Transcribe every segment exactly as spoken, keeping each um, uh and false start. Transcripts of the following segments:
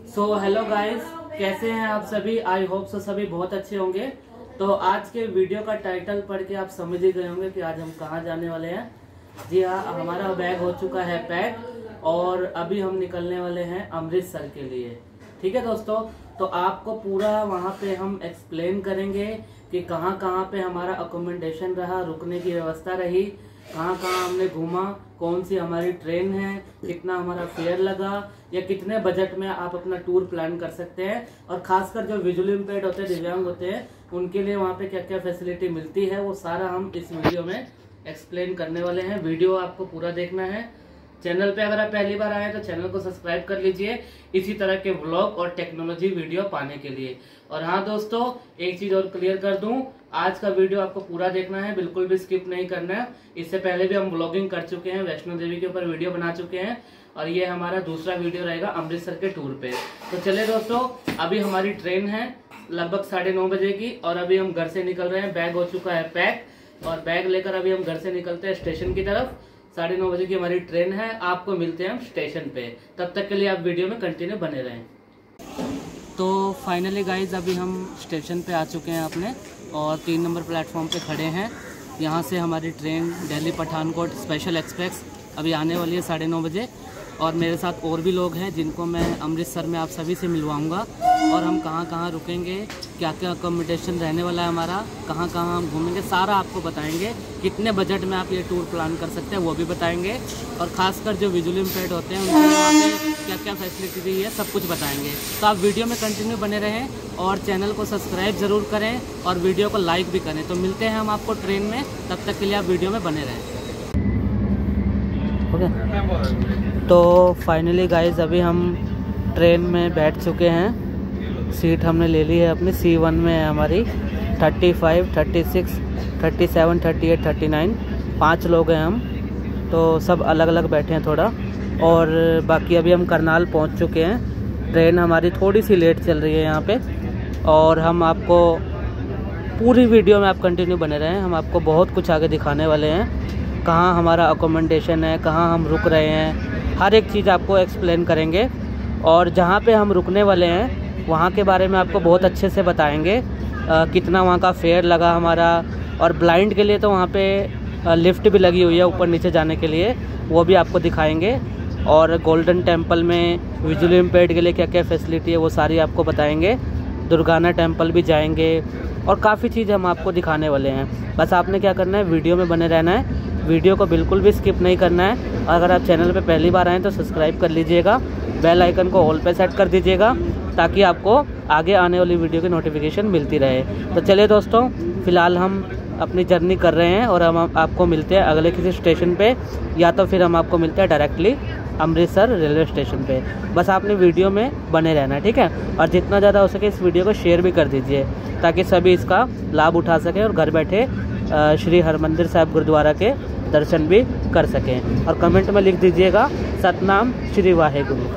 So hello guys, कैसे हैं आप सभी। आई होप सो सभी बहुत अच्छे होंगे। तो आज के वीडियो का टाइटल पढ़ के आप समझ ही गए होंगे कि आज हम कहाँ जाने वाले हैं। जी हाँ, हमारा बैग हो चुका है पैक और अभी हम निकलने वाले हैं अमृतसर के लिए। ठीक है दोस्तों, तो आपको पूरा वहाँ पे हम एक्सप्लेन करेंगे कि कहाँ कहाँ पे हमारा अकोमोडेशन रहा, रुकने की व्यवस्था रही, कहाँ कहाँ हमने घूमा, कौन सी हमारी ट्रेन है, कितना हमारा फेयर लगा या कितने बजट में आप अपना टूर प्लान कर सकते हैं। और खासकर जो विजुअली इम्पेयर्ड होते हैं, दिव्यांग होते हैं, उनके लिए वहाँ पे क्या क्या फैसिलिटी मिलती है वो सारा हम इस वीडियो में एक्सप्लेन करने वाले हैं। वीडियो आपको पूरा देखना है। चैनल पे अगर आप पहली बार आए तो चैनल को सब्सक्राइब कर लीजिए इसी तरह के व्लॉग और टेक्नोलॉजी वीडियो पाने के लिए। और हाँ दोस्तों, एक चीज और क्लियर कर दूं, आज का वीडियो आपको पूरा देखना है, बिल्कुल भी स्किप नहीं करना है। इससे पहले भी हम व्लॉगिंग कर चुके हैं, वैष्णो देवी के ऊपर वीडियो बना चुके हैं और ये हमारा दूसरा वीडियो रहेगा अमृतसर के टूर पे। तो चलिए दोस्तों, अभी हमारी ट्रेन है लगभग साढ़े नौ बजे की और अभी हम घर से निकल रहे हैं। बैग हो चुका है पैक और बैग लेकर अभी हम घर से निकलते हैं स्टेशन की तरफ। साढ़े नौ बजे की हमारी ट्रेन है। आपको मिलते हैं हम स्टेशन पे, तब तक के लिए आप वीडियो में कंटिन्यू बने रहें। तो फाइनली गाइज अभी हम स्टेशन पे आ चुके हैं अपने और तीन नंबर प्लेटफॉर्म पे खड़े हैं। यहाँ से हमारी train Delhi Pathankot special express अभी आने वाली है साढ़े नौ बजे और मेरे साथ और भी लोग हैं जिनको मैं अमृतसर में आप सभी से मिलवाऊंगा और हम कहाँ कहाँ रुकेंगे, क्या क्या अकोमोडेशन रहने वाला है हमारा, कहाँ कहाँ हम घूमेंगे, सारा आपको बताएंगे। कितने बजट में आप ये टूर प्लान कर सकते हैं वो भी बताएंगे और ख़ासकर जो विजुअली इम्पेयर्ड होते हैं उनके वहाँ पे क्या क्या फैसिलिटी दी है सब कुछ बताएंगे। तो आप वीडियो में कंटिन्यू बने रहें और चैनल को सब्सक्राइब ज़रूर करें और वीडियो को लाइक भी करें। तो मिलते हैं हम आपको ट्रेन में, तब तक के लिए आप वीडियो में बने रहें। Okay okay. तो फाइनली गाइज अभी हम ट्रेन में बैठ चुके हैं। सीट हमने ले ली है अपनी, सी वन में है हमारी। Thirty five, thirty six, thirty seven, thirty eight, thirty nine, पाँच लोग हैं हम। तो सब अलग अलग बैठे हैं थोड़ा। और बाकी अभी हम करनाल पहुंच चुके हैं। ट्रेन हमारी थोड़ी सी लेट चल रही है यहाँ पे और हम आपको पूरी वीडियो में आप कंटिन्यू बने रहें। हम आपको बहुत कुछ आगे दिखाने वाले हैं, कहाँ हमारा अकोमोडेशन है, कहाँ हम रुक रहे हैं, हर एक चीज़ आपको एक्सप्लेन करेंगे। और जहाँ पे हम रुकने वाले हैं वहाँ के बारे में आपको बहुत अच्छे से बताएंगे, आ, कितना वहाँ का फेयर लगा हमारा। और ब्लाइंड के लिए तो वहाँ पे लिफ्ट भी लगी हुई है ऊपर नीचे जाने के लिए, वो भी आपको दिखाएंगे। और गोल्डन टेम्पल में विजुअली इम्पेयर्ड के लिए क्या क्या फैसिलिटी है वो सारी आपको बताएंगे। दुर्गाना टेम्पल भी जाएंगे और काफ़ी चीज़ हम आपको दिखाने वाले हैं। बस आपने क्या करना है, वीडियो में बने रहना है, वीडियो को बिल्कुल भी स्किप नहीं करना है। अगर आप चैनल पे पहली बार आएँ तो सब्सक्राइब कर लीजिएगा, बेल आइकन को ऑल पे सेट कर दीजिएगा ताकि आपको आगे आने वाली वीडियो की नोटिफिकेशन मिलती रहे। तो चलिए दोस्तों, फ़िलहाल हम अपनी जर्नी कर रहे हैं और हम आपको मिलते हैं अगले किसी स्टेशन पे, या तो फिर हम आपको मिलते हैं डायरेक्टली अमृतसर रेलवे स्टेशन पे। बस आपने वीडियो में बने रहना है, ठीक है। और जितना ज़्यादा हो सके इस वीडियो को शेयर भी कर दीजिए ताकि सभी इसका लाभ उठा सकें और घर बैठे श्री हरमंदिर साहिब गुरुद्वारा के दर्शन भी कर सकें। और कमेंट में लिख दीजिएगा सतनाम श्री वाहेगुरु।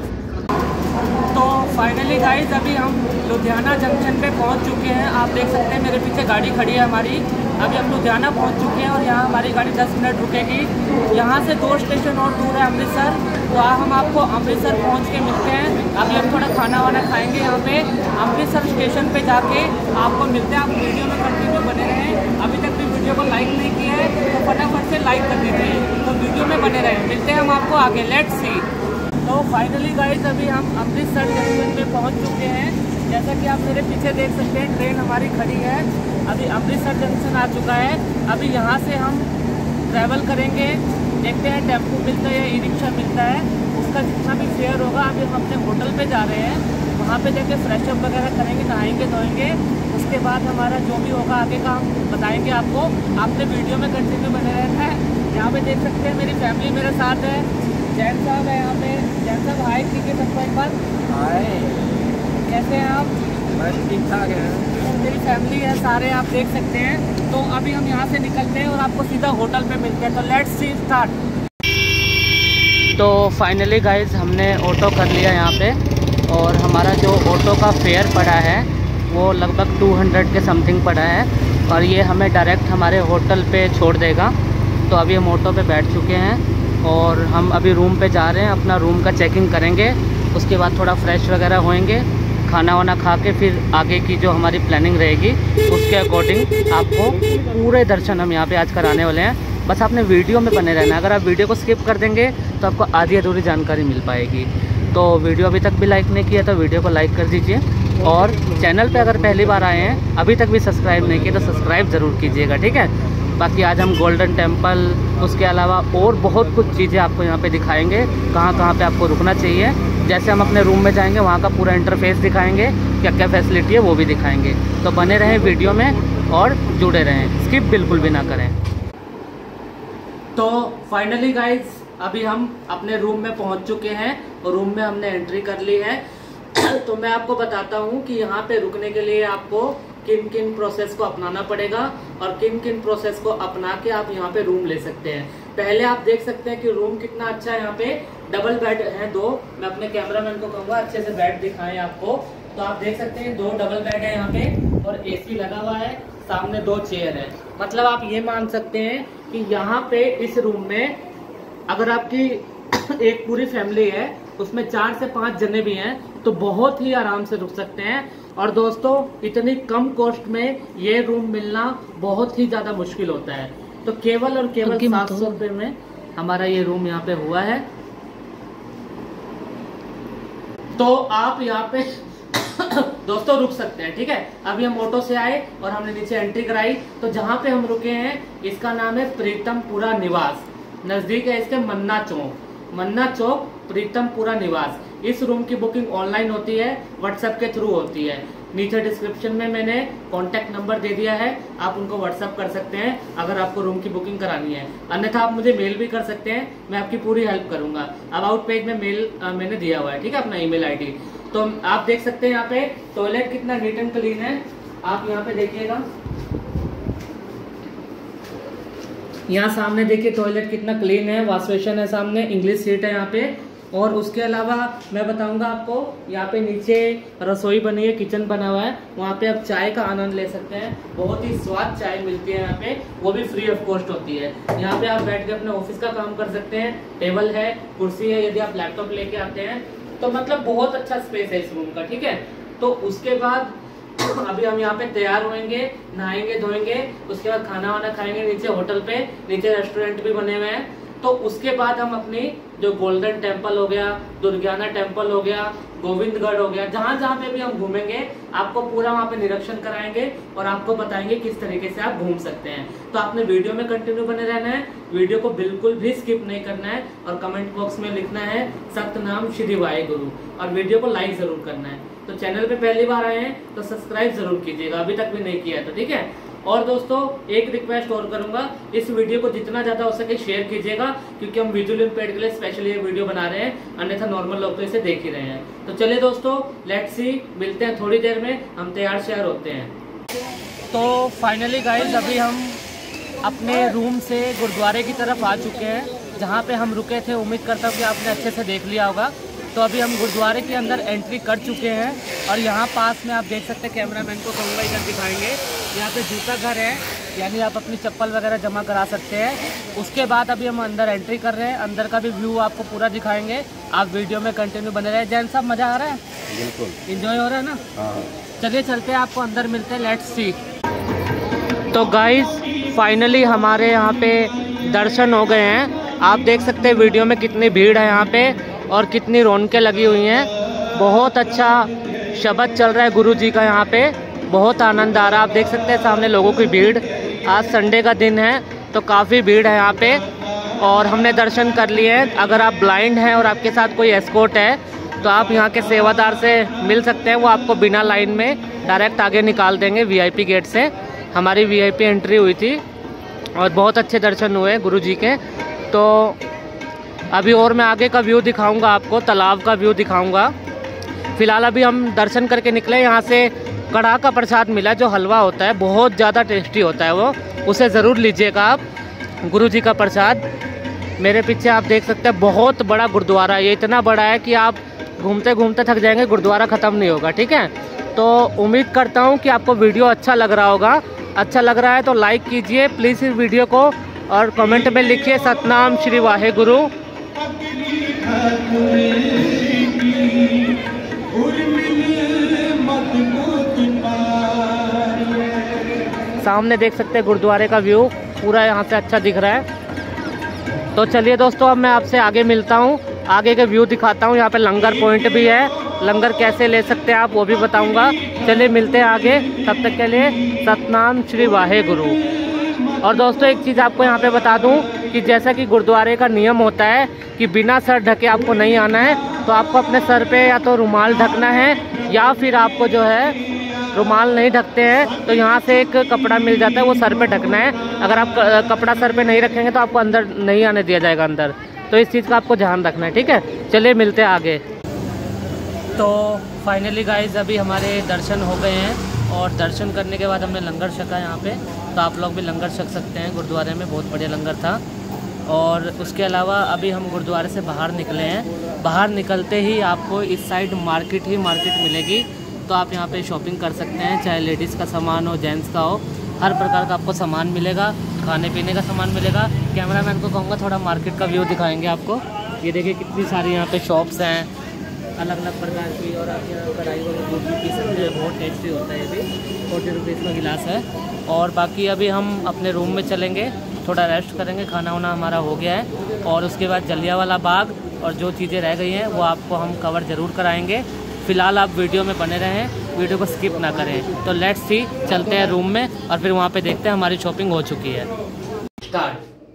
तो फाइनली गाइस अभी हम लुधियाना जंक्शन पे पहुंच चुके हैं। आप देख सकते हैं मेरे पीछे गाड़ी खड़ी है हमारी। अभी हम लुधियाना पहुंच चुके हैं और यहाँ हमारी गाड़ी दस मिनट रुकेगी। यहाँ से दो स्टेशन और दूर है अमृतसर। तो हम आपको अमृतसर पहुँच के मिलते हैं। अभी हम थोड़ा खाना वाना खाएँगे यहाँ पे। अमृतसर स्टेशन पर जाके आपको मिलते हैं। आप वीडियो में कंटिन्यू बने रहें। अभी तक भी वीडियो को लाइक नहीं किया है तो फटाफट से लाइक कर दीजिए। तो वीडियो में बने रहें, मिलते हैं हम आपको आगे। Let's see. तो फाइनली गाइस अभी हम अमृतसर जंक्शन में पहुंच चुके हैं। जैसा कि आप मेरे पीछे देख सकते हैं ट्रेन हमारी खड़ी है। अभी अमृतसर जंक्शन आ चुका है। अभी यहाँ से हम ट्रैवल करेंगे, देखते हैं टेम्पो मिलता है या ई रिक्शा मिलता है, उसका जितना भी फेयर होगा। अभी हम अपने होटल पे जा रहे हैं, वहाँ पे जाके फ्रेशअप वगैरह करेंगे, नहाएंगे धोएंगे। उसके बाद हमारा जो भी होगा आगे का हम बताएँगे आपको। आपने वीडियो में कंटिन्यू बने रहना है। यहाँ पे देख सकते हैं मेरी फैमिली मेरे साथ है। जैन साहब है यहाँ पे। जैन साहब हाय कीजिए सबको एक बार। हाय, कैसे हैं आप? बस ठीक ठाक है। तो मेरी फैमिली है सारे, आप देख सकते हैं। तो अभी हम यहाँ से निकलते हैं और आपको सीधा होटल पे मिलते हैं। तो लेट्स सी स्टार्ट। तो फाइनली गाइज हमने ऑटो कर लिया यहाँ पे और हमारा जो ऑटो का फेयर पड़ा है वो लगभग टू हंड्रेड के समथिंग पड़ा है और ये हमें डायरेक्ट हमारे होटल पे छोड़ देगा। तो अभी हम ऑटो पे बैठ चुके हैं और हम अभी रूम पे जा रहे हैं, अपना रूम का चेकिंग करेंगे उसके बाद थोड़ा फ्रेश वगैरह होएंगे, खाना वाना खा के फिर आगे की जो हमारी प्लानिंग रहेगी उसके अकॉर्डिंग आपको पूरे दर्शन हम यहाँ पे आज कराने वाले हैं। बस आपने वीडियो में बने रहना है। अगर आप वीडियो को स्किप कर देंगे तो आपको आधी अधूरी जानकारी मिल पाएगी। तो वीडियो अभी तक भी लाइक नहीं किया तो वीडियो को लाइक कर दीजिए, और चैनल पे अगर पहली बार आए हैं अभी तक भी सब्सक्राइब नहीं किया तो सब्सक्राइब ज़रूर कीजिएगा, ठीक है। बाकी आज हम गोल्डन टेम्पल, उसके अलावा और बहुत कुछ चीज़ें आपको यहाँ पे दिखाएंगे, कहाँ कहाँ पे आपको रुकना चाहिए। जैसे हम अपने रूम में जाएंगे वहाँ का पूरा इंटरफेस दिखाएंगे, क्या क्या फैसिलिटी है वो भी दिखाएंगे। तो बने रहें वीडियो में और जुड़े रहें, स्किप बिल्कुल भी ना करें। तो फाइनली गाइज अभी हम अपने रूम में पहुँच चुके हैं और रूम में हमने एंट्री कर ली है। तो मैं आपको बताता हूँ कि यहाँ पे रुकने के लिए आपको किन किन प्रोसेस को अपनाना पड़ेगा और किन किन प्रोसेस को अपना के आप यहाँ पे रूम ले सकते हैं। पहले आप देख सकते हैं कि रूम कितना अच्छा है। यहाँ पे डबल बेड है दो। मैं अपने कैमरामैन को कहूँगा अच्छे से बेड दिखाएं आपको। तो आप देख सकते हैं दो डबल बेड है यहाँ पे और एसी लगा हुआ है, सामने दो चेयर है। मतलब आप ये मान सकते हैं कि यहाँ पे इस रूम में अगर आपकी एक पूरी फैमिली है उसमें चार से पांच जने भी हैं तो बहुत ही आराम से रुक सकते हैं। और दोस्तों इतनी कम कॉस्ट में ये रूम मिलना बहुत ही ज्यादा मुश्किल होता है। तो केवल और केवल सात सौ रुपए में हमारा ये रूम यहाँ पे हुआ है। तो आप यहाँ पे दोस्तों रुक सकते हैं, ठीक है। अभी हम ऑटो से आए और हमने नीचे एंट्री कराई। तो जहाँ पे हम रुके हैं इसका नाम है प्रीतमपुरा निवास। नजदीक है इसके मन्ना चौक, मन्ना चौक प्रीतमपुरा निवास। इस रूम की बुकिंग ऑनलाइन होती है, व्हाट्सएप के थ्रू होती है। नीचे डिस्क्रिप्शन में मैंने कॉन्टैक्ट नंबर दे दिया है, आप उनको व्हाट्सएप कर सकते हैं अगर आपको रूम की बुकिंग करानी है। अन्यथा आप मुझे मेल भी कर सकते हैं, मैं आपकी पूरी हेल्प करूंगा। अबाउट पेज में मेल आ, मैंने दिया हुआ है, ठीक है, अपना ईमेल आईडी। तो आप देख सकते हैं यहाँ पे टॉयलेट कितना नीट एंड क्लीन है। आप यहाँ पे देखिएगा, यहाँ सामने देखिए टॉयलेट कितना क्लीन है, वॉश बेसिन है सामने, इंग्लिश सीट है यहाँ पे। और उसके अलावा मैं बताऊंगा आपको यहाँ पे नीचे रसोई बनी है, किचन बना हुआ है, वहाँ पे आप चाय का आनंद ले सकते हैं। बहुत ही स्वाद चाय मिलती है यहाँ पे, वो भी फ्री ऑफ कॉस्ट होती है। यहाँ पे आप बैठ के अपने ऑफिस का काम कर सकते हैं। टेबल है, कुर्सी है, यदि आप लैपटॉप लेके आते हैं तो मतलब बहुत अच्छा स्पेस है इस रूम का, ठीक है। तो उसके बाद अभी हम यहाँ पे तैयार होंगे, नहाएंगे धोएंगे, उसके बाद खाना वाना खाएंगे नीचे होटल पे। नीचे रेस्टोरेंट भी बने हुए हैं। तो उसके बाद हम अपनी जो गोल्डन टेम्पल हो गया, दुर्गियाना टेम्पल हो गया, गोविंदगढ़ हो गया, जहाँ जहाँ पे भी हम घूमेंगे आपको पूरा वहाँ पे निरीक्षण कराएंगे और आपको बताएंगे किस तरीके से आप घूम सकते हैं। तो आपने वीडियो में कंटिन्यू बने रहना है, वीडियो को बिल्कुल भी स्किप नहीं करना है और कमेंट बॉक्स में लिखना है सतनाम श्री वाहेगुरु और वीडियो को लाइक जरूर करना है। तो चैनल पे पहली बार आए हैं तो सब्सक्राइब जरूर कीजिएगा, अभी तक भी नहीं किया है तो, ठीक है। और दोस्तों एक रिक्वेस्ट और करूंगा, इस वीडियो को जितना ज्यादा हो सके शेयर कीजिएगा, क्योंकि हम विजुअल इम्पेयर्ड के लिए स्पेशली ये वीडियो बना रहे हैं, अन्यथा नॉर्मल लोग तो इसे देख ही रहे हैं। तो चलिए दोस्तों, लेट्स सी, मिलते हैं थोड़ी देर में, हम तैयार श्यार होते हैं। तो फाइनली गाइज अभी हम अपने रूम से गुरुद्वारे की तरफ आ चुके हैं, जहाँ पे हम रुके थे। उम्मीद करता हूँ कि आपने अच्छे से देख लिया होगा। तो अभी हम गुरुद्वारे के अंदर एंट्री कर चुके हैं और यहाँ पास में आप देख सकते हैं, कैमरामैन को कहूँगा इधर दिखाएंगे, यहाँ पे जूता घर है, यानी आप अपनी चप्पल वगैरह जमा करा सकते हैं। उसके बाद अभी हम अंदर एंट्री कर रहे हैं, अंदर का भी व्यू आपको पूरा दिखाएंगे। आप वीडियो में कंटिन्यू बने रहे। जैन साहब मज़ा आ रहा है? बिल्कुल इंजॉय हो रहा है ना? हाँ। चलिए चलते हैं, आपको अंदर मिलते हैं, लेट्स सी। तो गाइज फाइनली हमारे यहाँ पे दर्शन हो गए हैं। आप देख सकते हैं वीडियो में कितनी भीड़ है यहाँ पे और कितनी रौनकें लगी हुई हैं। बहुत अच्छा शब्द चल रहा है गुरु जी का यहाँ पे, बहुत आनंद आ रहा है। आप देख सकते हैं सामने लोगों की भीड़। आज संडे का दिन है तो काफ़ी भीड़ है यहाँ पे और हमने दर्शन कर लिए हैं। अगर आप ब्लाइंड हैं और आपके साथ कोई एस्कॉर्ट है तो आप यहाँ के सेवादार से मिल सकते हैं, वो आपको बिना लाइन में डायरेक्ट आगे निकाल देंगे वीआईपी गेट से। हमारी वीआईपी एंट्री हुई थी और बहुत अच्छे दर्शन हुए गुरु जी के। तो अभी और मैं आगे का व्यू दिखाऊंगा आपको, तालाब का व्यू दिखाऊंगा। फिलहाल अभी हम दर्शन करके निकले। यहाँ से कढ़ा का प्रसाद मिला, जो हलवा होता है, बहुत ज़्यादा टेस्टी होता है वो, उसे ज़रूर लीजिएगा आप, गुरु जी का प्रसाद। मेरे पीछे आप देख सकते हैं बहुत बड़ा गुरुद्वारा है। ये इतना बड़ा है कि आप घूमते घूमते थक जाएंगे, गुरुद्वारा ख़त्म नहीं होगा, ठीक है। तो उम्मीद करता हूँ कि आपको वीडियो अच्छा लग रहा होगा। अच्छा लग रहा है तो लाइक कीजिए प्लीज़ इस वीडियो को और कमेंट में लिखिए सतनाम श्री वाहेगुरु। सामने देख सकते हैं गुरुद्वारे का व्यू पूरा यहाँ से अच्छा दिख रहा है। तो चलिए दोस्तों, अब मैं आपसे आगे मिलता हूँ, आगे के व्यू दिखाता हूँ। यहाँ पे लंगर पॉइंट भी है, लंगर कैसे ले सकते हैं आप वो भी बताऊँगा। चलिए मिलते हैं आगे, तब तक के लिए सतनाम श्री वाहे गुरु। और दोस्तों एक चीज़ आपको यहाँ पे बता दूँ कि जैसा कि गुरुद्वारे का नियम होता है कि बिना सर ढके आपको नहीं आना है, तो आपको अपने सर पे या तो रुमाल ढकना है या फिर आपको जो है रुमाल नहीं ढकते हैं तो यहाँ से एक कपड़ा मिल जाता है, वो सर पे ढकना है। अगर आप कपड़ा सर पे नहीं रखेंगे तो आपको अंदर नहीं आने दिया जाएगा अंदर, तो इस चीज़ का आपको ध्यान रखना है, ठीक है। चलिए मिलते हैं आगे। तो फाइनली गाइज अभी हमारे दर्शन हो गए हैं और दर्शन करने के बाद हमने लंगर छका यहाँ पे, तो आप लोग भी लंगर छक सकते हैं गुरुद्वारे में, बहुत बढ़िया लंगर था। और उसके अलावा अभी हम गुरुद्वारे से बाहर निकले हैं। बाहर निकलते ही आपको इस साइड मार्केट ही मार्केट मिलेगी, तो आप यहाँ पे शॉपिंग कर सकते हैं, चाहे लेडीज़ का सामान हो जेंट्स का हो, हर प्रकार का आपको सामान मिलेगा, खाने पीने का सामान मिलेगा। कैमरामैन को कहूँगा थोड़ा मार्केट का व्यू दिखाएंगे आपको। ये देखिए कितनी सारी यहाँ पे शॉप्स हैं अलग अलग प्रकार की, और आप यहाँ कढ़ाई वगैरह दूध भी पी सकते हैं, बहुत टेस्टी होता है। ये भी फोर्टी रुपीज़ का गिलास है। और बाकी अभी हम अपने रूम में चलेंगे, थोड़ा रेस्ट करेंगे, खाना वाना हमारा हो गया है, और उसके बाद जलियांवाला बाग और जो चीज़ें रह गई हैं वो आपको हम कवर ज़रूर कराएंगे। फ़िलहाल आप वीडियो में बने रहें, वीडियो को स्किप ना करें। तो लेट्स सी, चलते हैं रूम में और फिर वहाँ पे देखते हैं हमारी शॉपिंग हो चुकी है। Start.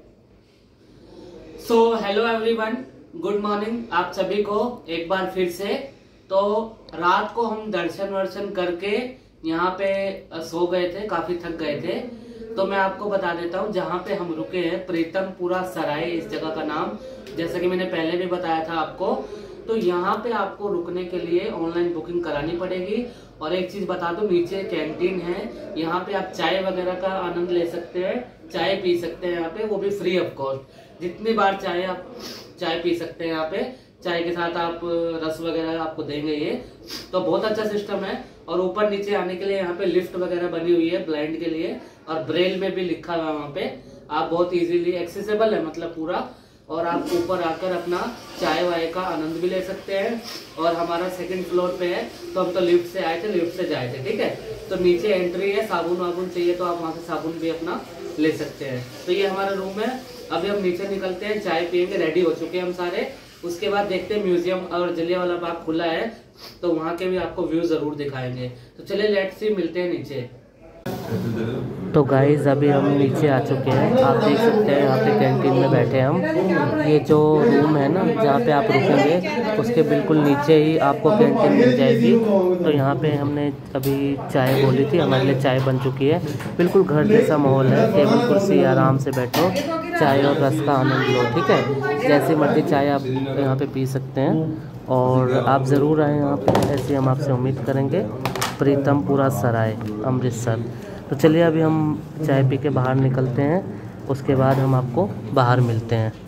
So hello everyone, good morning आप सभी को एक बार फिर से। तो रात को हम दर्शन वर्शन करके यहाँ पे सो गए थे, काफी थक गए थे। तो मैं आपको बता देता हूँ जहाँ पे हम रुके हैं, प्रीतमपुरा सराय इस जगह का नाम, जैसा कि मैंने पहले भी बताया था आपको। तो यहाँ पे आपको रुकने के लिए ऑनलाइन बुकिंग करानी पड़ेगी। और एक चीज बता दूं, नीचे कैंटीन है, यहाँ पे आप चाय वगैरह का आनंद ले सकते हैं, चाय पी सकते हैं यहाँ पे, वो भी फ्री ऑफ कॉस्ट। जितनी बार चाहे आप चाय पी सकते हैं यहाँ पे, चाय के साथ आप रस वगैरह आपको देंगे ये, तो बहुत अच्छा सिस्टम है। और ऊपर नीचे आने के लिए यहाँ पे लिफ्ट वगैरह बनी हुई है ब्लाइंड के लिए, और ब्रेल में भी लिखा हुआ है वहाँ पे, आप बहुत इजीली एक्सेसिबल है मतलब पूरा। और आप ऊपर आकर अपना चाय वाय का आनंद भी ले सकते हैं। और हमारा सेकंड फ्लोर पे है, तो हम तो लिफ्ट से आए थे, लिफ्ट से जाए थे, ठीक है। तो नीचे एंट्री है, साबुन वाबुन चाहिए तो आप वहाँ से साबुन भी अपना ले सकते हैं। तो ये हमारा रूम है। अभी हम नीचे निकलते हैं, चाय पियेंगे, रेडी हो चुके हैं हम सारे। उसके बाद देखते हैं म्यूजियम और जलियांवाला बाग खुला है, तो वहाँ के भी आपको व्यू जरूर दिखाएंगे। तो चलिए लेट्स सी, मिलते हैं नीचे। तो गाइज अभी हम नीचे आ चुके हैं, आप देख सकते हैं यहाँ पे कैंटीन में बैठे हैं हम। ये जो रूम है ना जहाँ पे आप रुकेंगे, उसके बिल्कुल नीचे ही आपको कैंटीन मिल जाएगी। तो यहाँ पे हमने अभी चाय बोली थी, हमारे लिए चाय बन चुकी है। बिल्कुल घर जैसा माहौल है, टेबल कुर्सी, आराम से बैठो, चाय और रस का आनंद लो, ठीक है। जैसे मर्जी चाय आप यहाँ पे पी सकते हैं, और आप ज़रूर आएँ यहाँ पे, ऐसे हम आपसे उम्मीद करेंगे। प्रीतमपुरा सराय अमृतसर। तो चलिए अभी हम चाय पी के बाहर निकलते हैं, उसके बाद हम आपको बाहर मिलते हैं।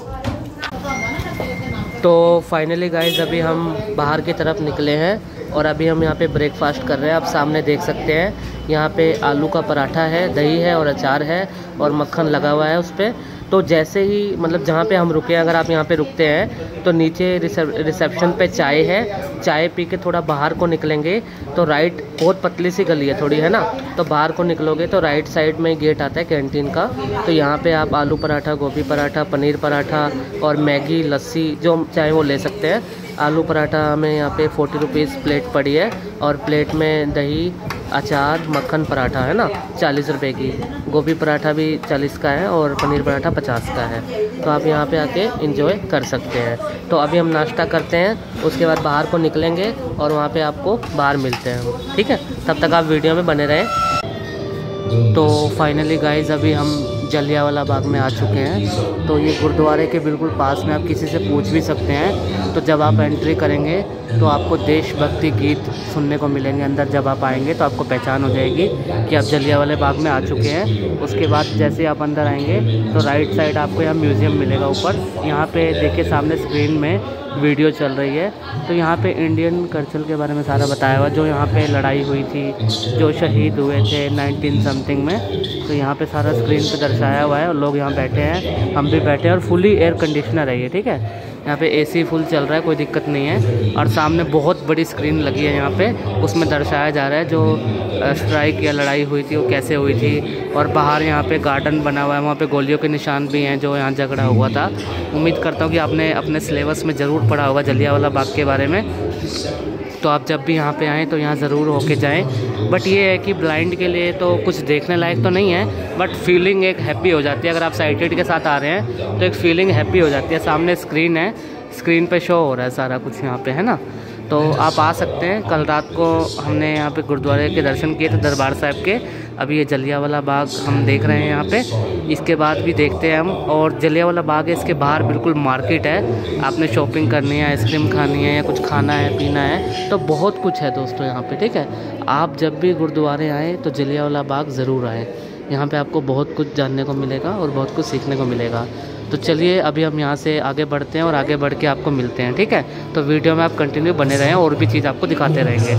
तो फाइनली गाइज अभी हम बाहर की तरफ निकले हैं और अभी हम यहाँ पे ब्रेकफास्ट कर रहे हैं। आप सामने देख सकते हैं यहाँ पे आलू का पराठा है, दही है और अचार है और मक्खन लगा हुआ है उस पर। तो जैसे ही मतलब जहाँ पे हम रुके, अगर आप यहाँ पे रुकते हैं तो नीचे रिसेप्शन पे चाय है, चाय पी के थोड़ा बाहर को निकलेंगे तो राइट, बहुत पतली सी गली है थोड़ी, है ना। तो बाहर को निकलोगे तो राइट साइड में गेट आता है कैंटीन का। तो यहाँ पे आप आलू पराठा, गोभी पराठा, पनीर पराठा और मैगी, लस्सी जो चाहे वो ले सकते हैं। आलू पराठा हमें यहाँ पे फोर्टी रुपीज़ प्लेट पड़ी है, और प्लेट में दही, अचार, मक्खन पराठा है ना चालीस रुपए की, गोभी पराठा भी चालीस का है और पनीर पराठा पचास का है। तो आप यहाँ पे आके एंजॉय कर सकते हैं। तो अभी हम नाश्ता करते हैं, उसके बाद बाहर को निकलेंगे और वहाँ पे आपको बाहर मिलते हैं, ठीक है। तब तक आप वीडियो में बने रहें। तो फाइनली गाइज अभी हम जलियांवाला बाग में आ चुके हैं। तो ये गुरुद्वारे के बिल्कुल पास में, आप किसी से पूछ भी सकते हैं। तो जब आप एंट्री करेंगे तो आपको देशभक्ति गीत सुनने को मिलेंगे अंदर। जब आप आएंगे तो आपको पहचान हो जाएगी कि आप जलियांवाला बाग में आ चुके हैं। उसके बाद जैसे आप अंदर आएंगे तो राइट साइड आपको यहाँ म्यूज़ियम मिलेगा ऊपर। यहाँ पे देखिए सामने स्क्रीन में वीडियो चल रही है। तो यहाँ पे इंडियन कल्चर के बारे में सारा बताया हुआ, जो यहाँ पे लड़ाई हुई थी, जो शहीद हुए थे नाइनटीन समथिंग में। तो यहाँ पे सारा स्क्रीन पे दर्शाया हुआ है और लोग यहाँ बैठे हैं, हम भी बैठे हैं, और फुली एयर कंडीशनर है ये, ठीक है। यहाँ पे एसी फुल चल रहा है, कोई दिक्कत नहीं है। और सामने बहुत बड़ी स्क्रीन लगी है यहाँ पे, उसमें दर्शाया जा रहा है जो स्ट्राइक या लड़ाई हुई थी वो कैसे हुई थी। और बाहर यहाँ पे गार्डन बना हुआ है, वहाँ पे गोलियों के निशान भी हैं जो यहाँ झगड़ा हुआ था। उम्मीद करता हूँ कि आपने अपने सिलेबस में ज़रूर पढ़ा होगा जलियांवाला बाग के बारे में, तो आप जब भी यहाँ पे आएँ तो यहाँ ज़रूर होके जाएं। बट ये है कि ब्लाइंड के लिए तो कुछ देखने लायक तो नहीं है, बट फीलिंग एक हैप्पी हो जाती है। अगर आप साइटेड के साथ आ रहे हैं तो एक फीलिंग हैप्पी हो जाती है। सामने स्क्रीन है, स्क्रीन पे शो हो रहा है सारा कुछ यहाँ पे, है ना। तो आप आ सकते हैं। कल रात को हमने यहाँ पे गुरुद्वारे के दर्शन किए थे दरबार साहिब के। अभी ये जलियांवाला बाग हम देख रहे हैं यहाँ पे, इसके बाद भी देखते हैं हम। और जलियांवाला बाग है, इसके बाहर बिल्कुल मार्केट है। आपने शॉपिंग करनी है, आइसक्रीम खानी है या कुछ खाना है पीना है तो बहुत कुछ है दोस्तों यहाँ पे, ठीक है। आप जब भी गुरुद्वारे आएँ तो जलियांवाला बाग ज़रूर आएँ। यहाँ पे आपको बहुत कुछ जानने को मिलेगा और बहुत कुछ सीखने को मिलेगा। तो चलिए अभी हम यहाँ से आगे बढ़ते हैं और आगे बढ़ के आपको मिलते हैं, ठीक है। तो वीडियो में आप कंटिन्यू बने रहें और भी चीज़ आपको दिखाते रहेंगे।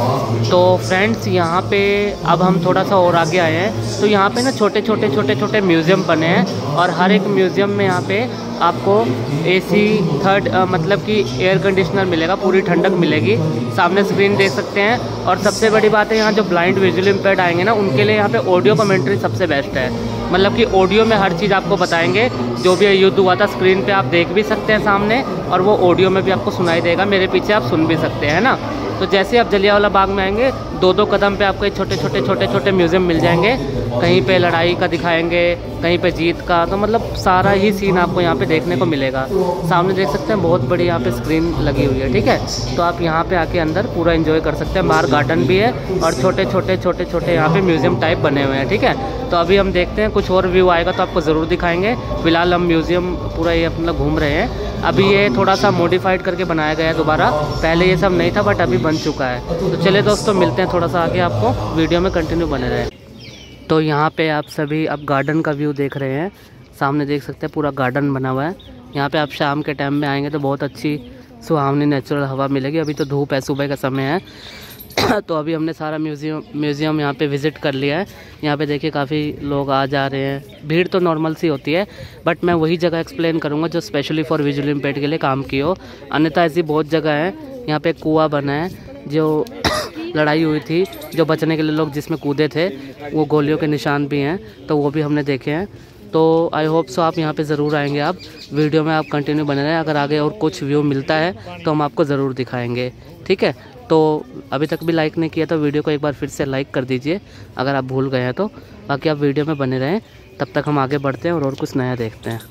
तो फ्रेंड्स यहाँ पे अब हम थोड़ा सा और आगे आए हैं, तो यहाँ पे ना छोटे छोटे छोटे छोटे म्यूज़ियम बने हैं और हर एक म्यूज़ियम में यहाँ पे आपको एसी थर्ड मतलब कि एयर कंडीशनर मिलेगा, पूरी ठंडक मिलेगी। सामने स्क्रीन देख सकते हैं। और सबसे बड़ी बात है यहाँ जो ब्लाइंड विजुअली इम्पेयर्ड आएंगे ना उनके लिए यहाँ पे ऑडियो कमेंट्री सबसे बेस्ट है। मतलब कि ऑडियो में हर चीज़ आपको बताएंगे, जो भी युद्ध हुआ था स्क्रीन पे आप देख भी सकते हैं सामने, और वो ऑडियो में भी आपको सुनाई देगा, मेरे पीछे आप सुन भी सकते हैं ना। तो जैसे आप जलियांवाला बाग में आएंगे दो दो कदम पे आपको छोटे छोटे छोटे छोटे म्यूज़ियम मिल जाएंगे। कहीं पे लड़ाई का दिखाएंगे, कहीं पे जीत का, तो मतलब सारा ही सीन आपको यहाँ पे देखने को मिलेगा। सामने देख सकते हैं बहुत बड़ी यहाँ पे स्क्रीन लगी हुई है, ठीक है। तो आप यहाँ पे आके अंदर पूरा एंजॉय कर सकते हैं। बाहर गार्डन भी है और छोटे छोटे छोटे छोटे यहाँ पे म्यूज़ियम टाइप बने हुए हैं, ठीक है। तो अभी हम देखते हैं, कुछ और व्यू आएगा तो आपको ज़रूर दिखाएंगे। फिलहाल हम म्यूज़ियम पूरा ये अपना घूम रहे हैं। अभी ये थोड़ा सा मॉडिफाइड करके बनाया गया है दोबारा, पहले ये सब नहीं था बट अभी बन चुका है। तो चलिए दोस्तों मिलते हैं थोड़ा सा आगे, आपको वीडियो में कंटिन्यू बने रहे। तो यहाँ पे आप सभी अब गार्डन का व्यू देख रहे हैं। सामने देख सकते हैं पूरा गार्डन बना हुआ है। यहाँ पे आप शाम के टाइम में आएंगे तो बहुत अच्छी सुहावनी नेचुरल हवा मिलेगी। अभी तो धूप है, सुबह का समय है। तो अभी हमने सारा म्यूज़ियम म्यूज़ियम यहाँ पे विज़िट कर लिया है। यहाँ पे देखिए काफ़ी लोग आ जा रहे हैं, भीड़ तो नॉर्मल सी होती है, बट मैं वही जगह एक्सप्लेन करूँगा जो स्पेशली फॉर विजुअली इम्पेयर्ड के लिए काम की हो। अन्यथा ऐसी बहुत जगह है। यहाँ पे कुआं बना है, जो लड़ाई हुई थी, जो बचने के लिए लोग जिसमें कूदे थे, वो गोलियों के निशान भी हैं, तो वो भी हमने देखे हैं। तो आई होप सो आप यहाँ पे ज़रूर आएंगे। आप वीडियो में आप कंटिन्यू बने रहें। अगर आगे और कुछ व्यू मिलता है तो हम आपको ज़रूर दिखाएंगे, ठीक है। तो अभी तक भी लाइक नहीं किया तो वीडियो को एक बार फिर से लाइक कर दीजिए अगर आप भूल गए हैं तो। बाकी आप वीडियो में बने रहें, तब तक हम आगे बढ़ते हैं और और कुछ नया देखते हैं।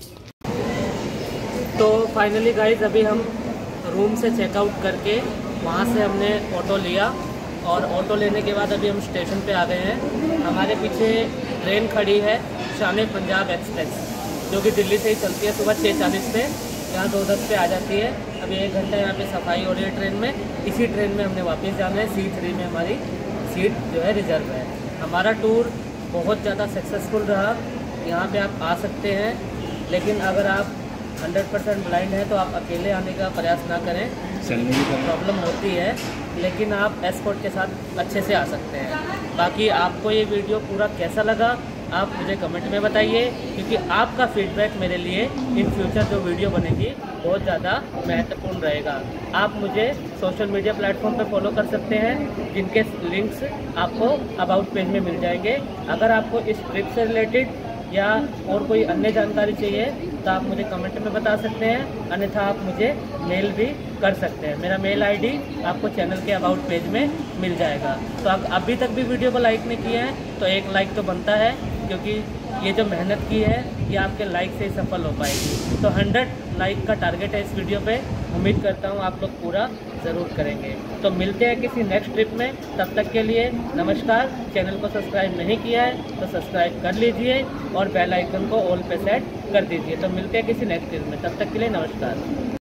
तो फाइनली गाइस अभी हम रूम से चेकआउट करके वहाँ से हमने ऑटो लिया, और ऑटो लेने के बाद अभी हम स्टेशन पे आ गए हैं। हमारे पीछे ट्रेन खड़ी है शान पंजाब एक्सप्रेस, जो कि दिल्ली से ही चलती है सुबह छः चालीस पे, यहाँ दो दस पे आ जाती है। अभी एक घंटा यहाँ पे सफाई हो रही है ट्रेन में। इसी ट्रेन में हमने वापस जाना है। सी थ्री में हमारी सीट जो है रिजर्व है। हमारा टूर बहुत ज़्यादा सक्सेसफुल रहा। यहाँ पे आप आ सकते हैं, लेकिन अगर आप हंड्रेड परसेंट ब्लाइंड हैं तो आप अकेले आने का प्रयास ना करें, प्रॉब्लम होती है, लेकिन आप एस्कॉर्ट के साथ अच्छे से आ सकते हैं। बाकी आपको ये वीडियो पूरा कैसा लगा आप मुझे कमेंट में बताइए, क्योंकि आपका फीडबैक मेरे लिए इन फ्यूचर जो वीडियो बनेगी बहुत ज़्यादा महत्वपूर्ण रहेगा। आप मुझे सोशल मीडिया प्लेटफॉर्म पर फॉलो कर सकते हैं, जिनके लिंक्स आपको अबाउट पेज में मिल जाएंगे। अगर आपको इस ट्रिप से रिलेटेड या और कोई अन्य जानकारी चाहिए तो आप मुझे कमेंट में बता सकते हैं, अन्यथा आप मुझे मेल भी कर सकते हैं। मेरा मेल आईडी आपको चैनल के अबाउट पेज में मिल जाएगा। तो आप अभी तक भी वीडियो को लाइक नहीं किए हैं तो एक लाइक तो बनता है, क्योंकि ये जो मेहनत की है ये आपके लाइक से ही सफल हो पाएगी। तो हंड्रेड लाइक का टारगेट है इस वीडियो पे। उम्मीद करता हूँ आप लोग पूरा ज़रूर करेंगे। तो मिलते हैं किसी नेक्स्ट ट्रिप में, तब तक के लिए नमस्कार। चैनल को सब्सक्राइब नहीं किया है तो सब्सक्राइब कर लीजिए और बेल आइकन को ऑल पे सेट कर दीजिए। तो मिलते हैं किसी नेक्स्ट ट्रिप में, तब तक के लिए नमस्कार।